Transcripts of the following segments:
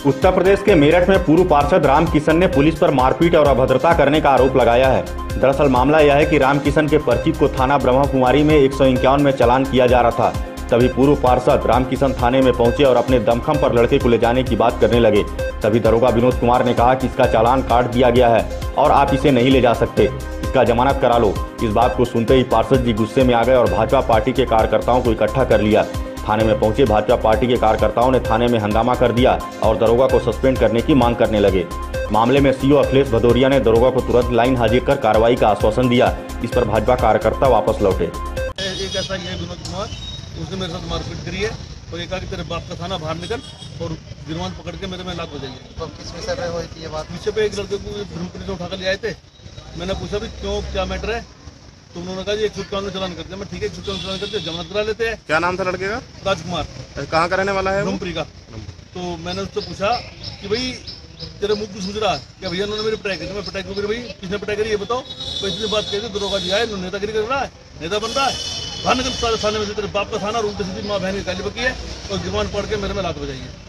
उत्तर प्रदेश के मेरठ में पूर्व पार्षद राम किशन ने पुलिस पर मारपीट और अभद्रता करने का आरोप लगाया है। दरअसल मामला यह है कि राम किशन के परिचित को थाना ब्रह्मकुमारी में 151 में चालान किया जा रहा था। तभी पूर्व पार्षद राम किशन थाने में पहुंचे और अपने दमखम पर लड़के को ले जाने की बात करने लगे। तभी दरोगा विनोद कुमार ने कहा कि इसका चालान काट दिया गया है और आप इसे नहीं ले जा सकते, इसका जमानत करा लो। इस बात को सुनते ही पार्षद जी गुस्से में आ गए और भाजपा पार्टी के कार्यकर्ताओं को इकट्ठा कर लिया। थाने में पहुंचे भाजपा पार्टी के कार्यकर्ताओं ने थाने में हंगामा कर दिया और दरोगा को सस्पेंड करने की मांग करने लगे। मामले में सीओ अखिलेश भदौरिया ने दरोगा को तुरंत लाइन हाजिर कर कार्रवाई का आश्वासन दिया। इस पर भाजपा कार्यकर्ता वापस लौटे। एक ऐसा ही है विनोद कुमार, उसने मेरे साथ मारपीट करी है और एक तेरे बाप का थाना बाहर निकल और गिरवान पकड़ के मेरे में लात बजाई है। तो किस विषय पे हुई थी ये बात? विषय पे एक लड़के को ब्रह्मपुरी से उठाकर ले आए थे। मैंने पूछा भी क्यों, क्या मैटर है, तो उन्होंने कहा 151 में चालान कर दिया। मैं ठीक है 151 में चालान कर दिया, जमानत करा लेते हैं। क्या नाम था लड़के का? राजकुमार। कहाँ का रहने वाला है? ब्रह्मपुरी का। तो मैंने उससे पूछा कि भाई तेरे मुंह की सूझ रहा है क्या? भैया उन्होंने मेरी पिटाई करी। मैं पिटाई क्यों करी भाई, किसने पिटाई करी ये बताओ। तो इतनी बात कहते दरोगा जी आए, नेतागिरी कर रहा है, नेता बन रहा है, बाहर निकल सारे थाने में से, तेरे बाप का थाना और उल्टी सीधी माँ बहन की गाली बकी है और गिरवान पड़ के मेरे में लात बजाई है।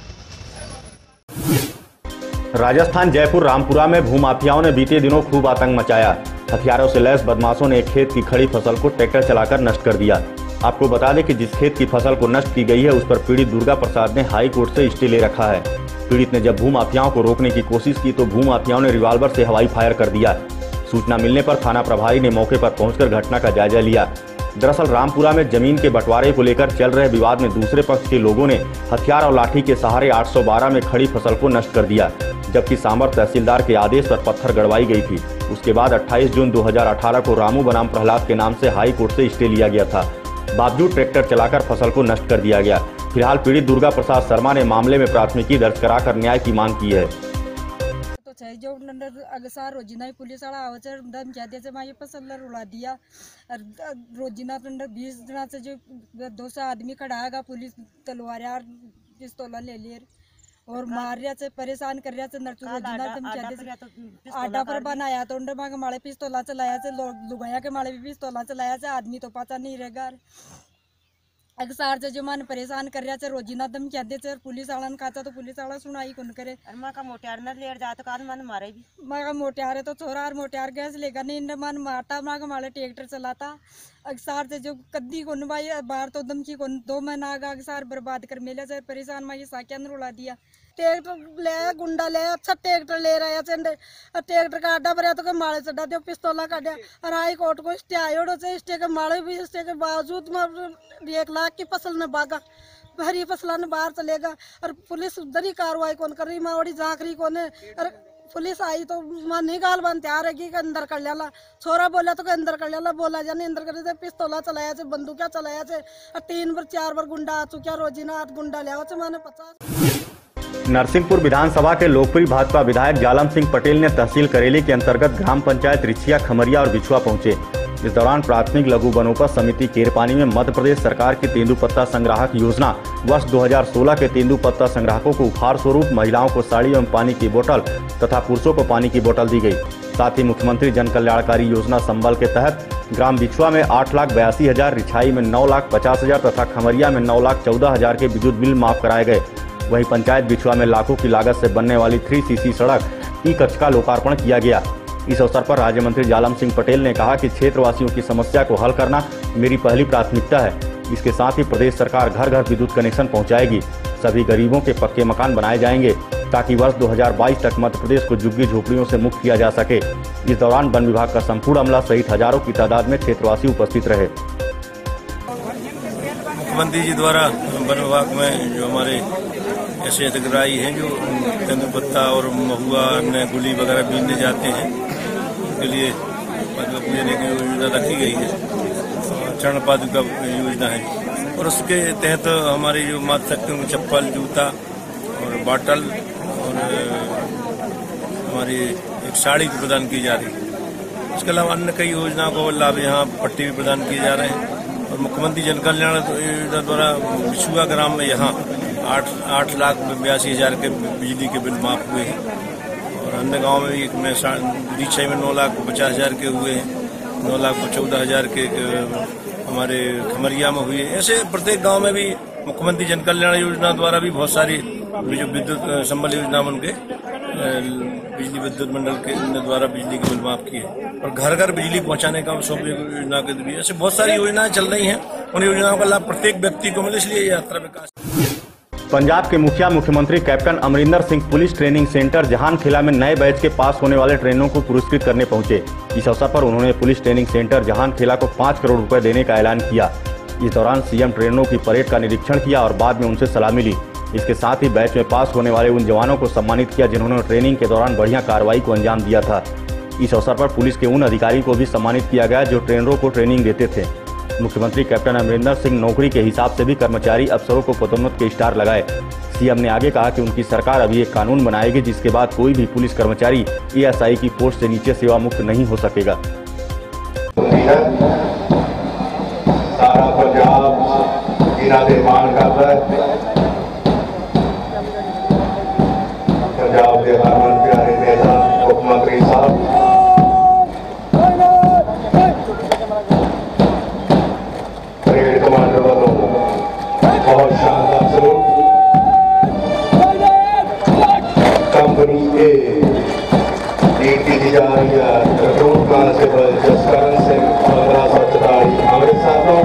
राजस्थान जयपुर रामपुरा में भूमाफियाओं ने बीते दिनों खूब आतंक मचाया। हथियारों से लैस बदमाशों ने एक खेत की खड़ी फसल को ट्रैक्टर चलाकर नष्ट कर दिया। आपको बता दें कि जिस खेत की फसल को नष्ट की गई है उस पर पीड़ित दुर्गा प्रसाद ने हाई कोर्ट से स्टे ले रखा है। पीड़ित ने जब भूमाफियाओं को रोकने की कोशिश की तो भूमाफियाओं ने रिवाल्वर से हवाई फायर कर दिया। सूचना मिलने पर थाना प्रभारी ने मौके पर पहुंचकर घटना का जायजा लिया। दरअसल रामपुरा में जमीन के बंटवारे को लेकर चल रहे विवाद में दूसरे पक्ष के लोगों ने हथियार और लाठी के सहारे 812 में खड़ी फसल को नष्ट कर दिया, जबकि सामर तहसीलदार के आदेश पर पत्थर गड़वाई गई थी। उसके बाद 28 जून 2018 को रामू बनाम प्रहलाद के नाम से हाई कोर्ट से स्टे लिया गया था। बावजूद ट्रैक्टर चलाकर फसल को नष्ट कर दिया गया। फिलहाल पीड़ित दुर्गा प्रसाद शर्मा ने मामले में प्राथमिकी दर्ज कराकर न्याय की मांग की है। जो अगसार रोजिना पुलिस वाला आवाज दम जाते मागे पसंद रुला दिया। रोजिना 20 दिना से जो 200 आदमी खड़ा है, पुलिस तलवार पिस्तौला ले लिए और मारिया से परेशान कर रहा से आडा पर बनाया तो उन्हें मांगे माड़े पिस्तौला चलाया से लुगाया के माड़े भी पिस्तौला चलाया से आदमी तो पता नहीं रहेगा। अगसार से जो मन परेशान कर रहा है रोजिना दम कहते थे पुलिस वाला खाता तो पुलिस वाला सुनाई कौन करे। माँ का मोटियार न लेर जाते कान मन मारे भी माँ का मोटियार है तो छोरा और मोटियार गैस लेकर नहीं इन मन मारता माँ का मारे ट्रैक्टर चलाता। अगसार से जो कद्दी कौन भाई बाहर तो दम की कौन 2 महीना आगा अगसार बर्बाद कर मेले से परेशान माँ साके अंदर उड़ा दिया। ट्रैक्टर ले गुंडा ले अच्छा ट्रैक्टर ले रहा है, ट्रैक्टर का अड्डा भरा तो मारे चढ़ा दिया, पिस्तौला काटा और हाई कोर्ट को स्टे आयो से स्टे के मारे भी स्टे के बावजूद 1 लाख की फसल ने भागा हरी फसल ने बाहर चलेगा और पुलिस उधर ही कार्रवाई कौन कर रही मावड़ी झांकरी कौन है। और पुलिस आई तो मां नहीं गाल बन तैयार है कि अंदर कर लिया, छोरा बोला तो अंदर कर लिया, बोला जाने अंदर कर दे पिस्तौला चलाया से बंदूक चलाया से और 3 बार 4 बार गुंडा आ चुका रोजिना गुंडा लिया माने 50। नरसिंहपुर विधानसभा के लोकप्रिय भाजपा विधायक जालम सिंह पटेल ने तहसील करेली के अंतर्गत ग्राम पंचायत रिछिया, खमरिया और बिछुआ पहुंचे। इस दौरान प्राथमिक लघु वनोपज समिति केरपानी में मध्य प्रदेश सरकार की तेंदुपत्ता संग्राहक योजना वर्ष 2016 के तेंदुपत्ता संग्राहकों को उपहार स्वरूप महिलाओं को साड़ी एवं पानी की बोतल तथा पुरुषों को पानी की बोतल दी गई। साथ ही मुख्यमंत्री जन कल्याणकारी योजना संबल के तहत ग्राम बिछुआ में 8,82,000, रिछाई में 9,50,000 तथा खमरिया में 9,14,000 के विद्युत बिल माफ कराए गए। वहीं पंचायत बिछुआ में लाखों की लागत से बनने वाली 3CC सड़क ई-कक्ष का लोकार्पण किया गया। इस अवसर पर राज्य मंत्री जालम सिंह पटेल ने कहा कि क्षेत्रवासियों की समस्या को हल करना मेरी पहली प्राथमिकता है। इसके साथ ही प्रदेश सरकार घर घर विद्युत कनेक्शन पहुंचाएगी। सभी गरीबों के पक्के मकान बनाए जाएंगे ताकि वर्ष 2022 तक मध्य प्रदेश को झुग्गी झोपड़ियों से मुक्त किया जा सके। इस दौरान वन विभाग का संपूर्ण अमला सहित हजारों की तादाद में क्षेत्रवासी उपस्थित रहे। मुख्यमंत्री जी द्वारा वन विभाग में जो हमारे ऐसे अधिकारी हैं जो तेंदुपत्ता और महुआ गुली वगैरह बीनने जाते हैं, उसके लिए देने की योजना रखी गई है। चरण पादुका योजना है और उसके तहत हमारी जो माता शक्तियों को चप्पल, जूता और बॉटल और हमारी एक साड़ी भी प्रदान की जा रही है। इसके अलावा अन्य कई योजनाओं को लाभ यहाँ पट्टी भी प्रदान किए जा रहे हैं। और मुख्यमंत्री जन कल्याण योजना द्वारा बिछुआ ग्राम में यहाँ 8,82,000 के बिजली के बिल माफ हुए हैं और अन्य गांव में भी रिछाई में 9,50,000 के हुए हैं, 9,14,000 के हमारे खमरिया में हुए। ऐसे प्रत्येक गांव में भी मुख्यमंत्री जन कल्याण योजना द्वारा भी बहुत सारी जो विद्युत संबल योजना उनके बिजली विद्युत मंडल के द्वारा बिजली के बिल माफ किए और घर घर बिजली पहुंचाने का सौंप योजना के जरिए ऐसे बहुत सारी योजनाएं चल रही हैं। उन योजनाओं का लाभ प्रत्येक व्यक्ति को मिले, इसलिए यात्रा विकास। पंजाब के मुख्यमंत्री captain Amarinder Singh police training centre Jahankhela में नए बैच के पास होने वाले ट्रेनरों को पुरस्कृत करने पहुंचे। इस अवसर पर उन्होंने पुलिस ट्रेनिंग सेंटर जहानखेला को 5 करोड़ रुपए देने का ऐलान किया। इस दौरान सीएम ट्रेनरों की परेड का निरीक्षण किया और बाद में उनसे सलामी ली। इसके साथ ही बैच में पास होने वाले उन जवानों को सम्मानित किया जिन्होंने ट्रेनिंग के दौरान बढ़िया कार्रवाई को अंजाम दिया था। इस अवसर पर पुलिस के उन अधिकारियों को भी सम्मानित किया गया जो ट्रेनरों को ट्रेनिंग देते थे। मुख्यमंत्री कैप्टन अमरिंदर सिंह नौकरी के हिसाब से भी कर्मचारी अफसरों को पदोन्नत के स्टार लगाए। सीएम ने आगे कहा कि उनकी सरकार अभी एक कानून बनाएगी जिसके बाद कोई भी पुलिस कर्मचारी एएसआई की पोस्ट से नीचे सेवा मुक्त नहीं हो सकेगा। सारा पंजाब जिन्हां दे मान करदा है, पंजाब के हरमन प्यारे नेता मुख्यमंत्री साहब परेड कमांडर वालों बहुत शानदार सलूट। कंपनी ए लीड की जा रही है रिक्रूट कांस्टेबल जसकरण सिंह 1544 अमृतसर को।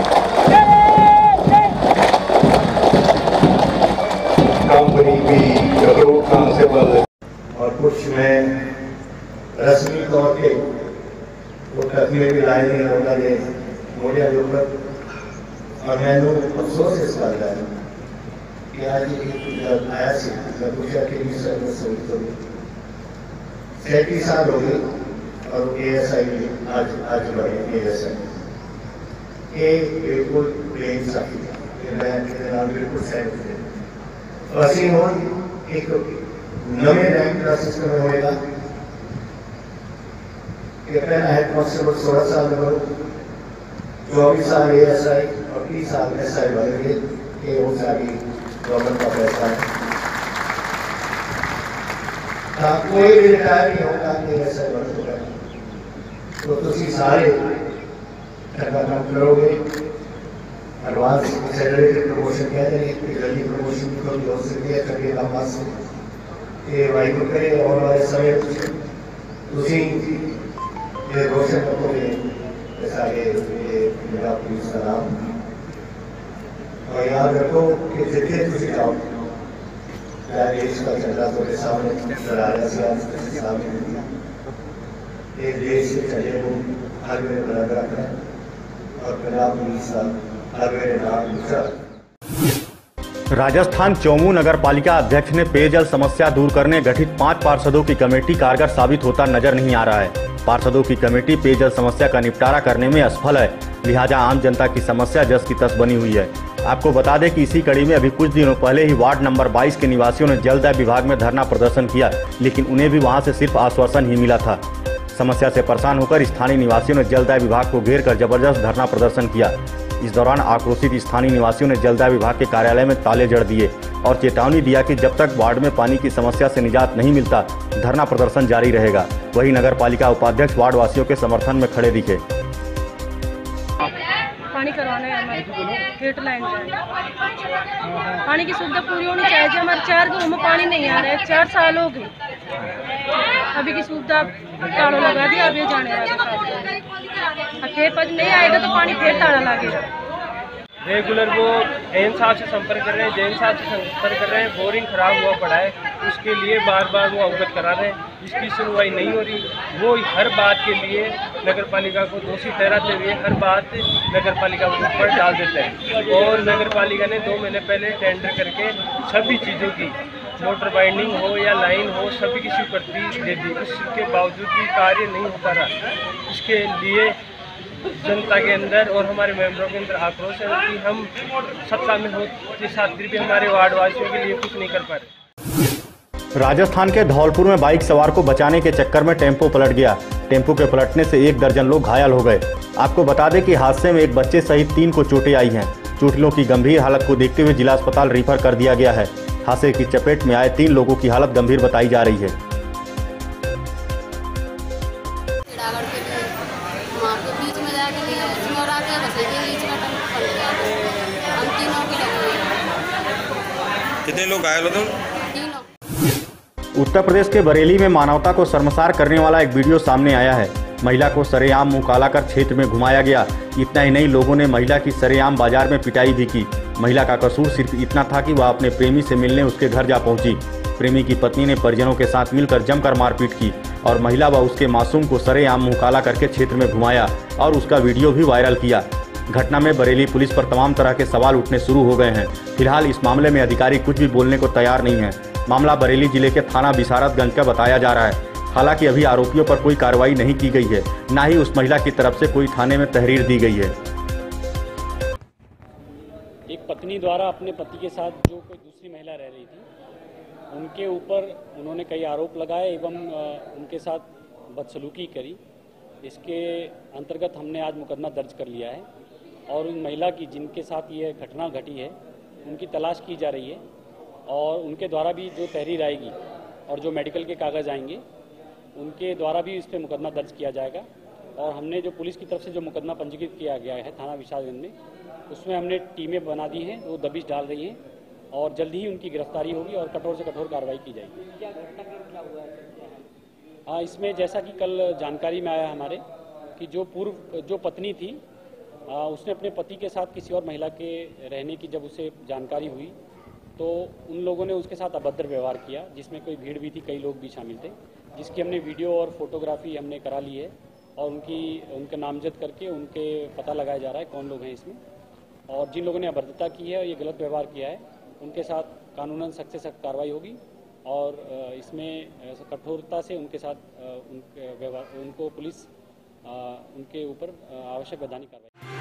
कंपनी बी रिक्रूट कांस्टेबल और कुछ में रस्मी तौर पे वो तकनीक भी लाए नहीं होगा ये मोड़िया के ऊपर। और मैंने अफसोस इस बात का कि आज जब आया सी मैं पूछा कि इस सर्विस तो 37 साल हो गए और एएसआई आज बढ़े एएसआई ये बिल्कुल प्लेन साथी मैं बिल्कुल सहमत हूँ। ਅਸੀਂ ਹੁਣ एक नवे रैंक का सिस्टम होएगा कि पहला हेड कांस्टेबल 16 साल में बनो, 24 साल एएसआई और 30 साल एसआई बनेंगे। ये वो सारी गवर्नमेंट का फैसला है। कोई भी रिटायर नहीं होगा एएसआई बन चुका है तो तुम सारे काम करोगे। एडवांस एक्सेलरेटेड प्रमोशन कहते हैं, जल्दी प्रमोशन थोड़ी हो सकती है करके काम पास ये वाई को करे और वाले समय तुसी ये रोशन करोगे ऐसा ये मेरा पुलिस का नाम। और याद रखो कि जितने तुसी जाओ चाहे देश का झंडा तुम्हारे सामने सामने एक देश के झंडे को हर मेरे बुलंद रखना है और पंजाब पुलिस का राजस्थान चौमू नगर पालिका अध्यक्ष ने पेयजल समस्या दूर करने गठित 5 पार्षदों की कमेटी कारगर साबित होता नजर नहीं आ रहा है। पार्षदों की कमेटी पेयजल समस्या का निपटारा करने में असफल है, लिहाजा आम जनता की समस्या जस की तस बनी हुई है। आपको बता दें कि इसी कड़ी में अभी कुछ दिनों पहले ही वार्ड नंबर 22 के निवासियों ने जलदाय विभाग में धरना प्रदर्शन किया, लेकिन उन्हें भी वहां से सिर्फ आश्वासन ही मिला था। समस्या से परेशान होकर स्थानीय निवासियों ने जलदाय विभाग को घेर कर जबरदस्त धरना प्रदर्शन किया। इस दौरान आक्रोशित स्थानीय निवासियों ने जलदाय विभाग के कार्यालय में ताले जड़ दिए और चेतावनी दिया कि जब तक वार्ड में पानी की समस्या से निजात नहीं मिलता धरना प्रदर्शन जारी रहेगा। वहीं नगर पालिका उपाध्यक्ष वार्ड वासियों के समर्थन में खड़े दिखे। पानी करवाना है हमारे गेट लाइन पानी की सुविधा पूरी होनी चाहिए। हमारे 4 गाँव में पानी नहीं आ रहा है, 4 साल हो गए अभी की सुविधा ताला लगा दिया। अब ये जाने वाला फिर पद नहीं आएगा तो पानी फिर ताला लगेगा। रेगुलर वो एम साहब से संपर्क कर रहे हैं, जैन साहब से संपर्क कर रहे हैं। बोरिंग खराब हुआ पड़ा है, उसके लिए बार बार वो अवगत करा रहे हैं, इसकी सुनवाई नहीं हो रही। वो हर बात के लिए नगर पालिका को दोषी ठहराते हुए हर बात नगर पालिका के ऊपर डाल देते हैं। और नगर पालिका ने 2 महीने पहले टेंडर करके सभी चीज़ों की मोटर बाइंडिंग हो या लाइन हो सभी की स्वीकृति दे दी, इसके बावजूद भी कार्य नहीं हो पा रहा। इसके लिए जनता के अंदर और हमारे मेंबरों के अंदर आक्रोश है कि हम सत्ता में होते साथ भी हमारे वार्ड वासियों के लिए कुछ नहीं कर पा रहे। राजस्थान के धौलपुर में बाइक सवार को बचाने के चक्कर में टेम्पो पलट गया। टेम्पो के पलटने से 1 दर्जन लोग घायल हो गए। आपको बता दें कि हादसे में एक बच्चे सहित 3 को चोटें आई हैं। चोटिलों की गंभीर हालत को देखते हुए जिला अस्पताल रेफर कर दिया गया है। हादसे की चपेट में आए 3 लोगों की हालत गंभीर बताई जा रही है। कितने लोग घायल हो तुम? उत्तर प्रदेश के बरेली में मानवता को शर्मसार करने वाला एक वीडियो सामने आया है। महिला को सरेआम मुंह काला कर क्षेत्र में घुमाया गया। इतना ही नहीं, लोगों ने महिला की सरेआम बाजार में पिटाई भी की। महिला का कसूर सिर्फ इतना था कि वह अपने प्रेमी से मिलने उसके घर जा पहुंची। प्रेमी की पत्नी ने परिजनों के साथ मिलकर जमकर मारपीट की और महिला व उसके मासूम को सरेआम मुंह काला करके क्षेत्र में घुमाया और उसका वीडियो भी वायरल किया। घटना में बरेली पुलिस पर तमाम तरह के सवाल उठने शुरू हो गए हैं। फिलहाल इस मामले में अधिकारी कुछ भी बोलने को तैयार नहीं है। मामला बरेली जिले के थाना बिसारतगंज का बताया जा रहा है। हालांकि अभी आरोपियों पर कोई कार्रवाई नहीं की गई है, न ही उस महिला की तरफ से कोई थाने में तहरीर दी गई है। एक पत्नी द्वारा अपने पति के साथ जो कोई दूसरी महिला रह रही थी, उनके ऊपर उन्होंने कई आरोप लगाए एवं उनके साथ बदसलूकी करी। इसके अंतर्गत हमने आज मुकदमा दर्ज कर लिया है और उन महिला की जिनके साथ ये घटना घटी है उनकी तलाश की जा रही है और उनके द्वारा भी जो तहरीर आएगी और जो मेडिकल के कागज़ आएंगे उनके द्वारा भी इस पर मुकदमा दर्ज किया जाएगा। और हमने जो पुलिस की तरफ से जो मुकदमा पंजीकृत किया गया है थाना विशालगंज में, उसमें हमने टीमें बना दी हैं, वो दबिश डाल रही हैं और जल्द ही उनकी गिरफ्तारी होगी और कठोर से कठोर कार्रवाई की जाएगी। क्या घटना क्या हुआ है? हाँ, इसमें जैसा कि कल जानकारी में आया हमारे कि जो पत्नी थी उसने अपने पति के साथ किसी और महिला के रहने की जब उसे जानकारी हुई तो उन लोगों ने उसके साथ अभद्र व्यवहार किया, जिसमें कोई भीड़ भी थी, कई लोग भी शामिल थे, जिसकी हमने वीडियो और फोटोग्राफी हमने करा ली है और उनके नामजद करके उनके पता लगाया जा रहा है कौन लोग हैं इसमें। और जिन लोगों ने अभद्रता की है और ये गलत व्यवहार किया है उनके साथ कानूनन सख्त से सख्त कार्रवाई होगी और इसमें कठोरता से उनके साथ उनको पुलिस उनके ऊपर आवश्यक वैधानिक कार्रवाई